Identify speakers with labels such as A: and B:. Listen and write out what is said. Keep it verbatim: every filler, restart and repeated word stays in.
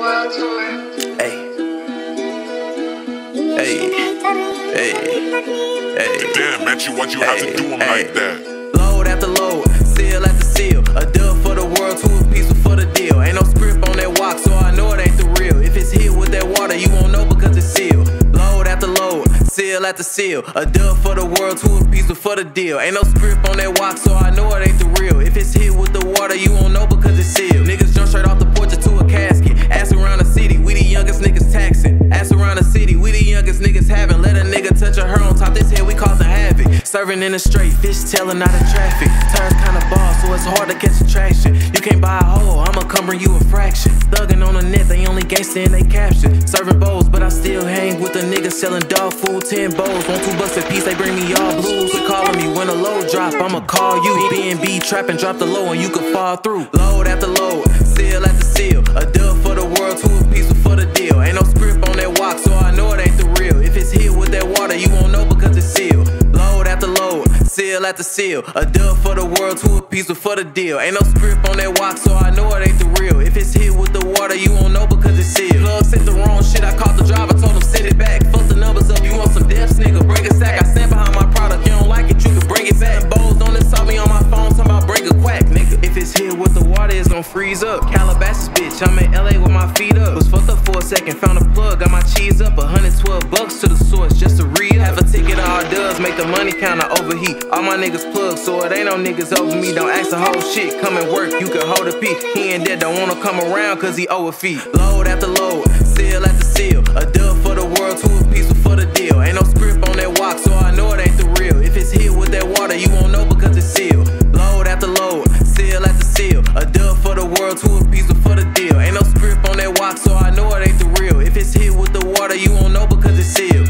A: Hey, hey, hey, hey.
B: Damn, Matthew, why'd you have to do him like that?
A: Load after load, seal after seal. A dub for the world, two a piece for the deal. Ain't no script on that walk, so I know it ain't the real. If it's hit with that water, you won't know because it's sealed. Load after load, seal after seal. A dub for the world, two a piece for the deal. Ain't no script on that walk, so I know it ain't the real. If it's hit with the water, you won't know because it's sealed. Niggas jump straight off the porch to a casket. Ass around the city, we the youngest niggas taxing. Ass around the city, we the youngest niggas having. Let a nigga touch a her on top, this head we causing havoc. Serving in the straight, fish tailing out of traffic. Turns kinda ball, so it's hard to catch attraction. You can't buy a hoe, I'ma come bring you a fraction. Thuggin' on the net, they only gangsta and they caption. Serving bowls, but I still hang with the niggas selling dog food, ten bowls. Want two bucks a piece, they bring me all blues. They calling me when a load drop, I'ma call you. B and B trapping, drop the low and you can fall through. Load after load, seal after seal. A dub for the world, two a piece for the deal. Ain't no script on that walk, so I know it ain't the real. If it's hit with that water, you won't know because it's sealed. Load after load, seal after seal. A dub for the world, two a piece for the deal. Ain't no script on that walk, so I know it ain't the real. If it's hit with the water, you won't know because it's sealed. Plug sent the wrong shit, I called the driver, told him send it back. Fuck the numbers up, you want some deaths, nigga, bring a sack. I stand behind my product, you don't like it, you can bring it back. Bowls don't insult me on my phone, talking about bring a quack, nigga. If it's hit with the water, it's gon' freeze up. Calabasas, bitch, I'm in L A with my feet up. Was fucked up for a second, found a plug, got my cheese up. one hundred twelve bucks to the source, just to read. Have a ticket, all does, make the money counter overheat. All my niggas plug, so it ain't no niggas over me. Don't ask the whole shit, come and work, you can hold a P. He ain't dead, don't wanna come around, cause he owe a fee. Load after load, seal after seal. A dub for the world, two a piece for the deal. Ain't no script on that walk, so I know it ain't the real. If it's hit with that water, you won't know because it's sealed. Load after load, seal after seal. A dub for the world, two a piece for the deal. Ain't no script on that walk, so I know it ain't the real. If it's hit with the water, you won't know because it's sealed.